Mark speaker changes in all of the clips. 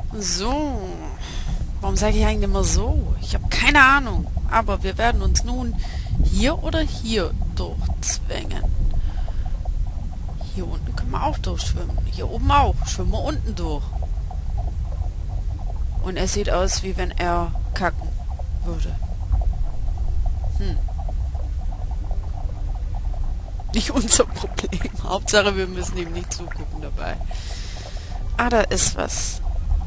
Speaker 1: So, warum sage ich eigentlich immer so? Ich habe keine Ahnung. Aber wir werden uns nun hier oder hier durchzwängen. Hier unten können wir auch durchschwimmen. Hier oben auch. Schwimmen wir unten durch. Und es sieht aus, wie wenn er kacken würde. Nicht unser Problem. Hauptsache, wir müssen ihm nicht zugucken dabei. Ah, da ist was.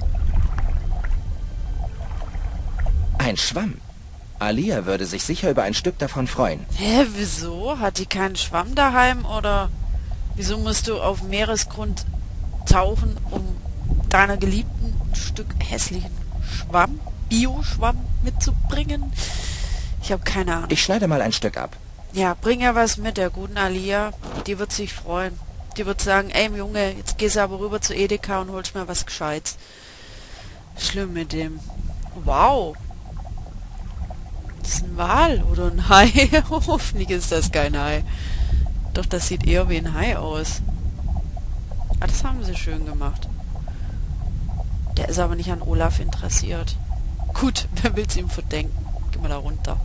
Speaker 2: Ein Schwamm. Alia würde sich sicher über ein Stück davon freuen.
Speaker 1: Hä, wieso? Hat die keinen Schwamm daheim? Oder wieso musst du auf Meeresgrund tauchen, um deiner Geliebten ein Stück hässlichen Schwamm, Bio-Schwamm mitzubringen? Ich habe keine Ahnung.
Speaker 2: Ich schneide mal ein Stück ab.
Speaker 1: Ja, bring ja was mit, der guten Alia. Die wird sich freuen. Die wird sagen, ey Junge, jetzt gehst du aber rüber zu Edeka und holst mir was Gescheites. Schlimm mit dem. Wow. Das ist ein Wal oder ein Hai? Hoffentlich ist das kein Hai. Doch, das sieht eher wie ein Hai aus. Ah, das haben sie schön gemacht. Der ist aber nicht an Olaf interessiert. Gut, wer will's ihm verdenken? Geh mal da runter.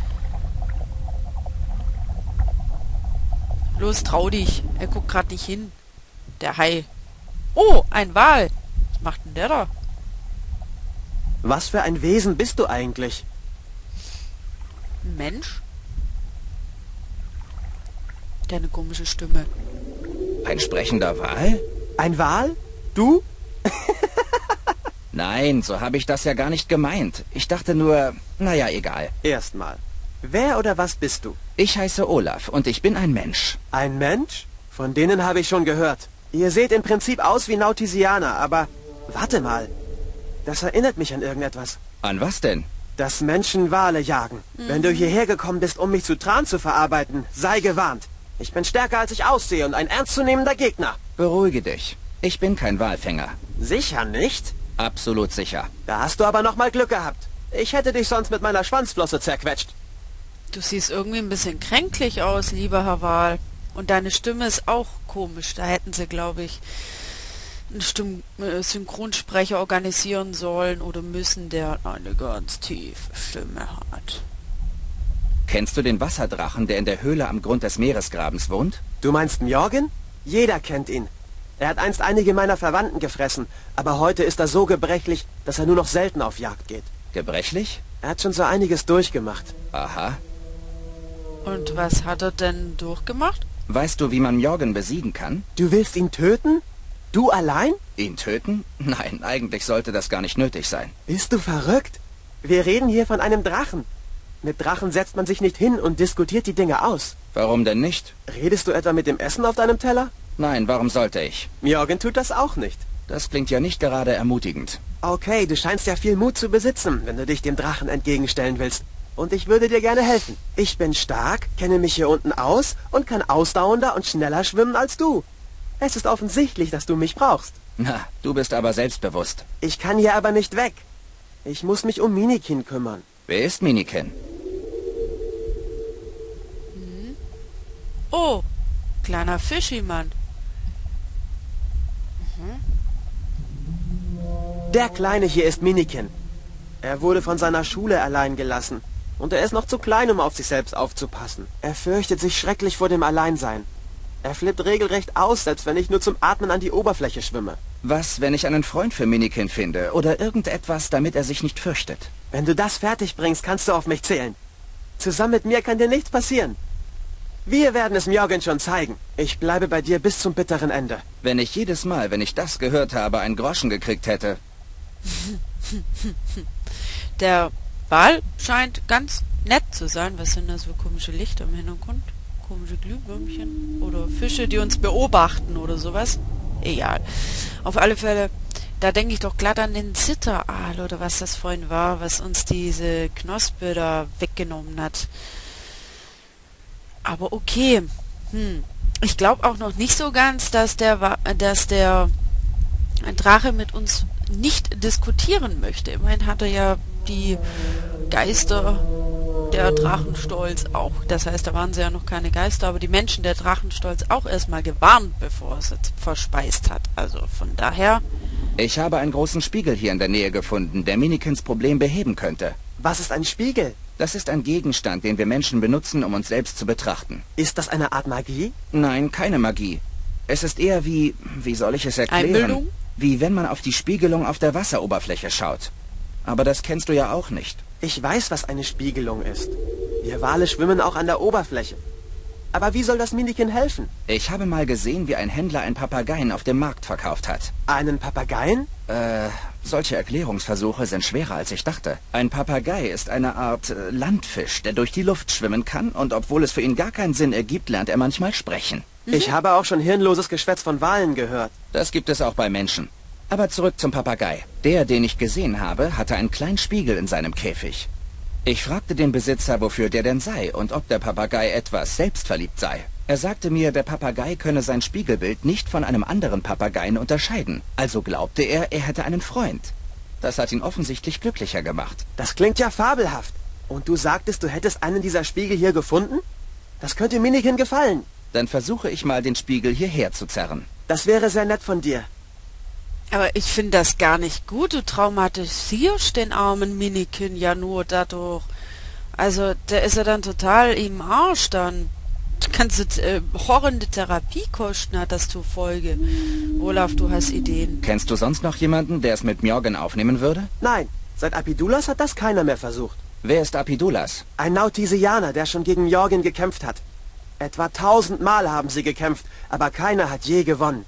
Speaker 1: Los, trau dich. Er guckt gerade nicht hin. Der Hai. Oh, ein Wal. Was macht denn der da?
Speaker 3: Was für ein Wesen bist du eigentlich?
Speaker 1: Ein Mensch? Der eine komische Stimme.
Speaker 2: Ein sprechender Wal?
Speaker 3: Ein Wal? Du?
Speaker 2: Nein, so habe ich das ja gar nicht gemeint. Ich dachte nur, naja, egal.
Speaker 3: Erstmal. Wer oder was bist du?
Speaker 2: Ich heiße Olaf und ich bin ein Mensch.
Speaker 3: Ein Mensch? Von denen habe ich schon gehört. Ihr seht im Prinzip aus wie Nautisianer, aber... Warte mal. Das erinnert mich an irgendetwas.
Speaker 2: An was denn?
Speaker 3: Dass Menschen Wale jagen. Wenn du hierher gekommen bist, um mich zu Tran zu verarbeiten, sei gewarnt. Ich bin stärker, als ich aussehe und ein ernstzunehmender Gegner.
Speaker 2: Beruhige dich. Ich bin kein Walfänger.
Speaker 3: Sicher nicht?
Speaker 2: Absolut sicher.
Speaker 3: Da hast du aber noch mal Glück gehabt. Ich hätte dich sonst mit meiner Schwanzflosse zerquetscht.
Speaker 1: Du siehst irgendwie ein bisschen kränklich aus, lieber Herr Wal. Und deine Stimme ist auch komisch. Da hätten sie, glaube ich, einen Synchronsprecher organisieren sollen oder müssen, der eine ganz tiefe Stimme hat.
Speaker 2: Kennst du den Wasserdrachen, der in der Höhle am Grund des Meeresgrabens wohnt?
Speaker 3: Du meinst Mjorgen? Jeder kennt ihn. Er hat einst einige meiner Verwandten gefressen, aber heute ist er so gebrechlich, dass er nur noch selten auf Jagd geht.
Speaker 2: Gebrechlich?
Speaker 3: Er hat schon so einiges durchgemacht.
Speaker 2: Aha.
Speaker 1: Und was hat er denn durchgemacht?
Speaker 2: Weißt du, wie man Mjorgen besiegen kann?
Speaker 3: Du willst ihn töten? Du allein?
Speaker 2: Ihn töten? Nein, eigentlich sollte das gar nicht nötig sein.
Speaker 3: Bist du verrückt? Wir reden hier von einem Drachen. Mit Drachen setzt man sich nicht hin und diskutiert die Dinge aus.
Speaker 2: Warum denn nicht?
Speaker 3: Redest du etwa mit dem Essen auf deinem Teller?
Speaker 2: Nein, warum sollte ich?
Speaker 3: Mjorgen tut das auch nicht.
Speaker 2: Das klingt ja nicht gerade ermutigend.
Speaker 3: Okay, du scheinst ja viel Mut zu besitzen, wenn du dich dem Drachen entgegenstellen willst. Und ich würde dir gerne helfen. Ich bin stark, kenne mich hier unten aus und kann ausdauernder und schneller schwimmen als du. Es ist offensichtlich, dass du mich brauchst.
Speaker 2: Na, du bist aber selbstbewusst.
Speaker 3: Ich kann hier aber nicht weg. Ich muss mich um Minikin kümmern.
Speaker 2: Wer ist Minikin?
Speaker 1: Oh, kleiner Fischimann.
Speaker 3: Der Kleine hier ist Minikin. Er wurde von seiner Schule allein gelassen. Und er ist noch zu klein, um auf sich selbst aufzupassen. Er fürchtet sich schrecklich vor dem Alleinsein. Er flippt regelrecht aus, selbst wenn ich nur zum Atmen an die Oberfläche schwimme.
Speaker 2: Was, wenn ich einen Freund für Minikin finde? Oder irgendetwas, damit er sich nicht fürchtet?
Speaker 3: Wenn du das fertig bringst, kannst du auf mich zählen. Zusammen mit mir kann dir nichts passieren. Wir werden es Mjorgen schon zeigen. Ich bleibe bei dir bis zum bitteren Ende.
Speaker 2: Wenn ich jedes Mal, wenn ich das gehört habe, einen Groschen gekriegt hätte.
Speaker 1: Der Wal scheint ganz nett zu sein. Was sind das für komische Lichter im Hintergrund? Komische Glühwürmchen? Oder Fische, die uns beobachten oder sowas? Egal. Auf alle Fälle, da denke ich doch glatt an den Zitteraal oder was das vorhin war, was uns diese Knospe da weggenommen hat. Aber okay. Ich glaube auch noch nicht so ganz, dass der Drache mit uns nicht diskutieren möchte. Immerhin hat er ja die Geister der Drachenstolz auch. Das heißt, da waren sie ja noch keine Geister, aber die Menschen der Drachenstolz auch erstmal gewarnt, bevor er sie verspeist hat. Also von daher
Speaker 2: Ich habe einen großen Spiegel hier in der Nähe gefunden, der Minikins Problem beheben könnte.
Speaker 3: Was ist ein Spiegel?
Speaker 2: Das ist ein Gegenstand, den wir Menschen benutzen, um uns selbst zu betrachten.
Speaker 3: Ist das eine Art Magie?
Speaker 2: Nein, keine Magie. Es ist eher wie soll ich es erklären?
Speaker 1: Einbildung?
Speaker 2: Wie wenn man auf die Spiegelung auf der Wasseroberfläche schaut. Aber das kennst du ja auch nicht.
Speaker 3: Ich weiß, was eine Spiegelung ist. Wir Wale schwimmen auch an der Oberfläche. Aber wie soll das Minikin helfen?
Speaker 2: Ich habe mal gesehen, wie ein Händler einen Papageien auf dem Markt verkauft hat.
Speaker 3: Einen Papageien?
Speaker 2: Solche Erklärungsversuche sind schwerer, als ich dachte. Ein Papagei ist eine Art Landfisch, der durch die Luft schwimmen kann, und obwohl es für ihn gar keinen Sinn ergibt, lernt er manchmal sprechen.
Speaker 3: Ich habe auch schon hirnloses Geschwätz von Walen gehört.
Speaker 2: Das gibt es auch bei Menschen. Aber zurück zum Papagei. Der, den ich gesehen habe, hatte einen kleinen Spiegel in seinem Käfig. Ich fragte den Besitzer, wofür der denn sei und ob der Papagei etwas selbstverliebt sei. Er sagte mir, der Papagei könne sein Spiegelbild nicht von einem anderen Papageien unterscheiden. Also glaubte er, er hätte einen Freund. Das hat ihn offensichtlich glücklicher gemacht.
Speaker 3: Das klingt ja fabelhaft. Und du sagtest, du hättest einen dieser Spiegel hier gefunden? Das könnte Minikin gefallen.
Speaker 2: Dann versuche ich mal, den Spiegel hierher zu zerren.
Speaker 3: Das wäre sehr nett von dir.
Speaker 1: Aber ich finde das gar nicht gut. Du traumatisierst den armen Minikin ja nur dadurch. Also, der ist ja dann total im Arsch dann. Du kannst horrende Therapiekosten hat das zur Folge. Olaf, du hast Ideen.
Speaker 2: Kennst du sonst noch jemanden, der es mit Mjorgen aufnehmen würde?
Speaker 3: Nein, seit Apidulas hat das keiner mehr versucht.
Speaker 2: Wer ist Apidulas?
Speaker 3: Ein Nautisianer, der schon gegen Mjorgen gekämpft hat. Etwa 1000 Mal haben sie gekämpft, aber keiner hat je gewonnen.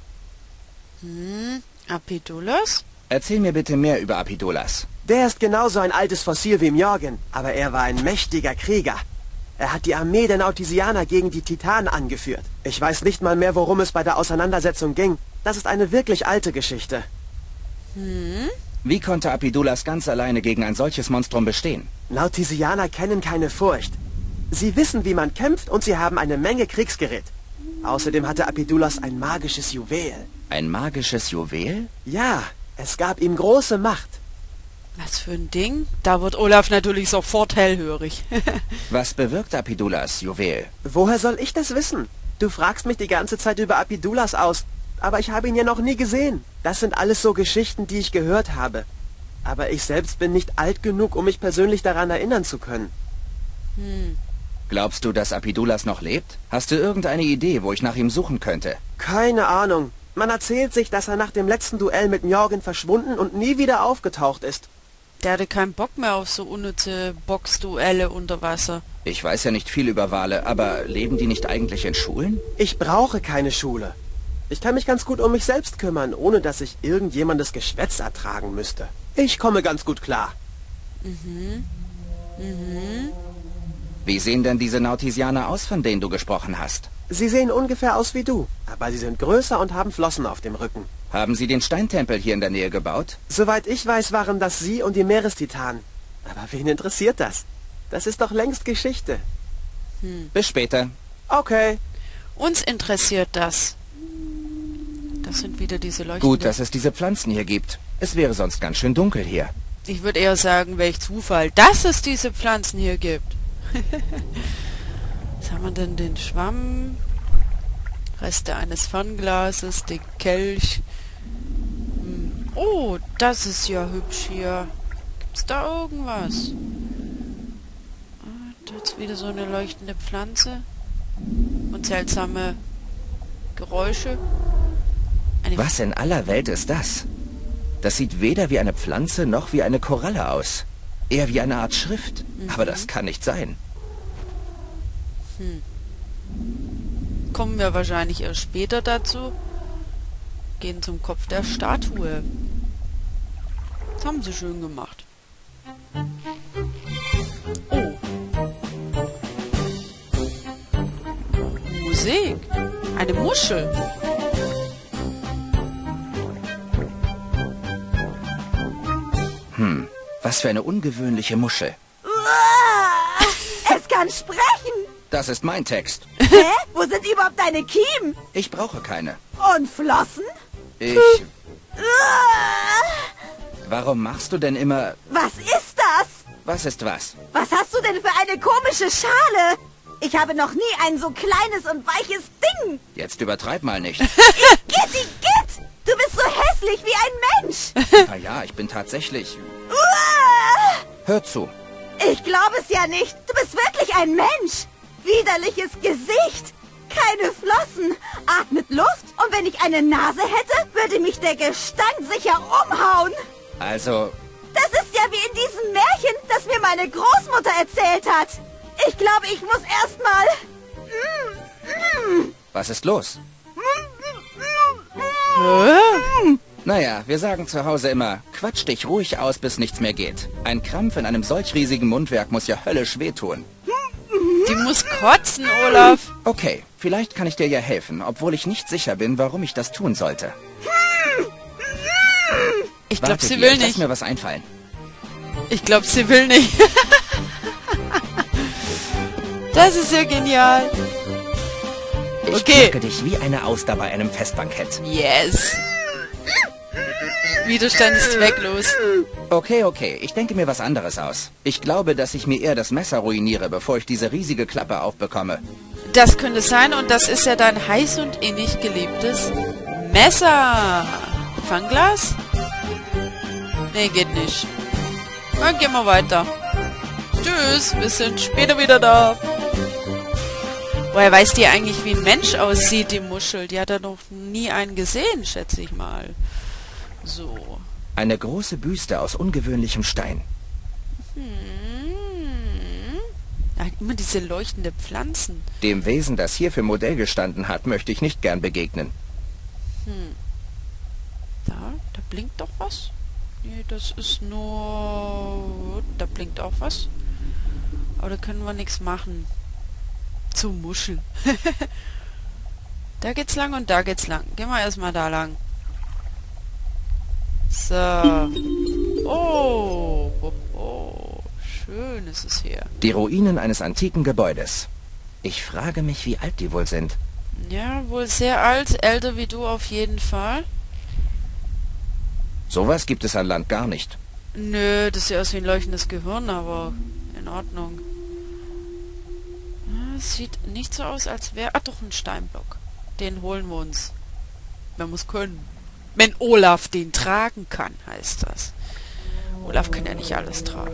Speaker 1: Apidulas?
Speaker 2: Erzähl mir bitte mehr über Apidulas.
Speaker 3: Der ist genauso ein altes Fossil wie Mjorgen, aber er war ein mächtiger Krieger. Er hat die Armee der Nautisianer gegen die Titanen angeführt. Ich weiß nicht mal mehr, worum es bei der Auseinandersetzung ging. Das ist eine wirklich alte Geschichte.
Speaker 2: Wie konnte Apidulas ganz alleine gegen ein solches Monstrum bestehen?
Speaker 3: Nautisianer kennen keine Furcht. Sie wissen, wie man kämpft, und sie haben eine Menge Kriegsgerät. Außerdem hatte Apidulas ein magisches Juwel.
Speaker 2: Ein magisches Juwel?
Speaker 3: Ja, es gab ihm große Macht.
Speaker 1: Was für ein Ding? Da wird Olaf natürlich sofort hellhörig.
Speaker 2: Was bewirkt Apidulas Juwel?
Speaker 3: Woher soll ich das wissen? Du fragst mich die ganze Zeit über Apidulas aus, aber ich habe ihn ja noch nie gesehen. Das sind alles so Geschichten, die ich gehört habe. Aber ich selbst bin nicht alt genug, um mich persönlich daran erinnern zu können.
Speaker 2: Glaubst du, dass Apidulas noch lebt? Hast du irgendeine Idee, wo ich nach ihm suchen könnte?
Speaker 3: Keine Ahnung. Man erzählt sich, dass er nach dem letzten Duell mit Mjorgen verschwunden und nie wieder aufgetaucht ist.
Speaker 1: Der hatte keinen Bock mehr auf so unnütze Boxduelle unter Wasser.
Speaker 2: Ich weiß ja nicht viel über Wale, aber leben die nicht eigentlich in Schulen?
Speaker 3: Ich brauche keine Schule. Ich kann mich ganz gut um mich selbst kümmern, ohne dass ich irgendjemandes Geschwätz ertragen müsste. Ich komme ganz gut klar.
Speaker 2: Wie sehen denn diese Nautisianer aus, von denen du gesprochen hast?
Speaker 3: Sie sehen ungefähr aus wie du, aber sie sind größer und haben Flossen auf dem Rücken.
Speaker 2: Haben sie den Steintempel hier in der Nähe gebaut?
Speaker 3: Soweit ich weiß, waren das sie und die Meerestitanen. Aber wen interessiert das? Das ist doch längst Geschichte.
Speaker 2: Bis später.
Speaker 3: Okay.
Speaker 1: Uns interessiert das. Das sind wieder diese Leuchten.
Speaker 2: Gut, dass es diese Pflanzen hier gibt. Es wäre sonst ganz schön dunkel hier.
Speaker 1: Ich würde eher sagen, welch Zufall, dass es diese Pflanzen hier gibt. Was haben wir denn? Den Schwamm, Reste eines Fernglases, den Kelch. Oh, das ist ja hübsch hier. Gibt's da irgendwas? Da ist wieder so eine leuchtende Pflanze. Und seltsame Geräusche.
Speaker 2: Was in aller Welt ist das? Das sieht weder wie eine Pflanze noch wie eine Koralle aus. Eher wie eine Art Schrift. Aber das kann nicht sein.
Speaker 1: Kommen wir wahrscheinlich erst später dazu. Gehen zum Kopf der Statue. Das haben sie schön gemacht. Oh. Musik. Eine Muschel.
Speaker 2: Was für eine ungewöhnliche Muschel.
Speaker 4: Es kann sprechen.
Speaker 2: Das ist mein Text.
Speaker 4: Hä? Wo sind überhaupt deine Kiemen?
Speaker 2: Ich brauche keine.
Speaker 4: Und Flossen?
Speaker 2: Warum machst du denn immer...
Speaker 4: Was ist das?
Speaker 2: Was ist was?
Speaker 4: Was hast du denn für eine komische Schale? Ich habe noch nie ein so kleines und weiches Ding.
Speaker 2: Jetzt übertreib mal nicht.
Speaker 4: Gitti, Gitt! Du bist so hässlich. hässlich wie ein Mensch.
Speaker 2: Na ja, ich bin tatsächlich...
Speaker 4: Uah!
Speaker 2: Hör zu.
Speaker 4: Ich glaube es ja nicht. Du bist wirklich ein Mensch. Widerliches Gesicht. Keine Flossen. Atmet Luft. Und wenn ich eine Nase hätte, würde mich der Gestank sicher umhauen.
Speaker 2: Also,
Speaker 4: Das ist ja wie in diesem Märchen, das mir meine Großmutter erzählt hat. Ich glaube, ich muss erstmal...
Speaker 2: was ist los?
Speaker 1: Hä?
Speaker 2: Naja, wir sagen zu Hause immer, quatsch dich ruhig aus, bis nichts mehr geht. Ein Krampf in einem solch riesigen Mundwerk muss ja höllisch wehtun.
Speaker 1: Die muss kotzen, Olaf.
Speaker 2: Okay, vielleicht kann ich dir ja helfen, obwohl ich nicht sicher bin, warum ich das tun sollte.
Speaker 1: Ich glaube,
Speaker 2: Warte
Speaker 1: sie
Speaker 2: hier,
Speaker 1: will
Speaker 2: lass
Speaker 1: nicht.
Speaker 2: mir was einfallen.
Speaker 1: Ich glaube, sie will nicht. Das ist ja genial.
Speaker 2: Ich
Speaker 1: Okay.
Speaker 2: knacke dich wie eine Auster bei einem Festbankett.
Speaker 1: Yes. Widerstand ist zwecklos.
Speaker 2: Okay, ich denke mir was anderes aus. Ich glaube, dass ich mir eher das Messer ruiniere, bevor ich diese riesige Klappe aufbekomme.
Speaker 1: Das könnte sein und das ist ja dein heiß und innig geliebtes Messer. Fangglas? Nee, geht nicht. Dann gehen wir weiter. Tschüss, wir sind später wieder da. Woher weiß die eigentlich, wie ein Mensch aussieht, die Muschel? Die hat er noch nie einen gesehen, schätze ich mal. So.
Speaker 2: Eine große Büste aus ungewöhnlichem Stein.
Speaker 1: Er hat immer diese leuchtende Pflanzen.
Speaker 2: Dem Wesen, das hier für Modell gestanden hat, möchte ich nicht gern begegnen.
Speaker 1: Da blinkt doch was. Nee, das ist nur... Da blinkt auch was. Aber da können wir nichts machen. Zur Muschel. Da geht's lang und da geht's lang. Gehen wir erstmal da lang. So. Oh. Schön ist es hier.
Speaker 2: Die Ruinen eines antiken Gebäudes. Ich frage mich, wie alt die wohl sind.
Speaker 1: Ja, wohl sehr alt. Älter wie du auf jeden Fall.
Speaker 2: Sowas gibt es an Land gar nicht.
Speaker 1: Nö, das sieht aus wie ein leuchtendes Gehirn, aber in Ordnung. Sieht nicht so aus, als wäre... Ach doch, ein Steinblock. Den holen wir uns. Man muss können. Wenn Olaf den tragen kann, heißt das. Olaf kann ja nicht alles tragen.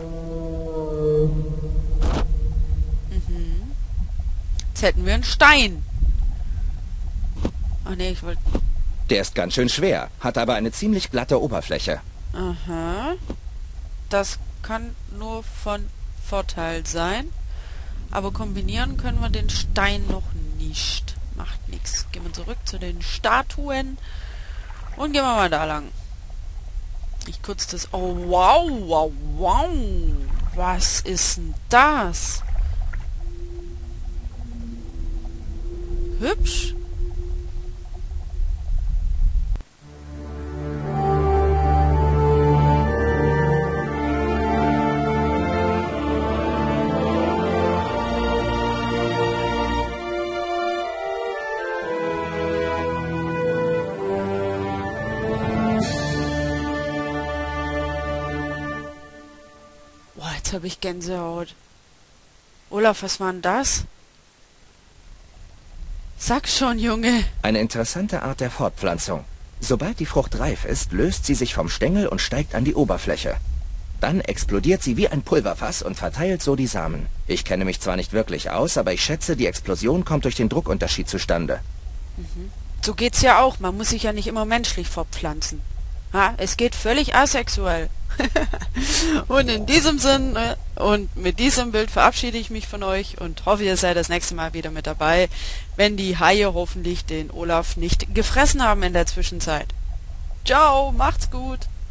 Speaker 1: Jetzt hätten wir einen Stein. Ach nee, ich wollte...
Speaker 2: Der ist ganz schön schwer, hat aber eine ziemlich glatte Oberfläche.
Speaker 1: Aha. Das kann nur von Vorteil sein. Aber kombinieren können wir den Stein noch nicht. Macht nichts. Gehen wir zurück zu den Statuen. Und gehen wir mal da lang. Ich kurz das... Oh, wow. Was ist denn das? Hübsch. Jetzt habe ich Gänsehaut. Olaf, was war denn das? Sag schon, Junge.
Speaker 2: Eine interessante Art der Fortpflanzung. Sobald die Frucht reif ist, löst sie sich vom Stängel und steigt an die Oberfläche. Dann explodiert sie wie ein Pulverfass und verteilt so die Samen. Ich kenne mich zwar nicht wirklich aus, aber ich schätze, die Explosion kommt durch den Druckunterschied zustande.
Speaker 1: So geht's ja auch. Man muss sich ja nicht immer menschlich fortpflanzen. Ha, es geht völlig asexuell. Und in diesem Sinn und mit diesem Bild verabschiede ich mich von euch und hoffe, ihr seid das nächste Mal wieder mit dabei, wenn die Haie hoffentlich den Olaf nicht gefressen haben in der Zwischenzeit. Ciao, macht's gut!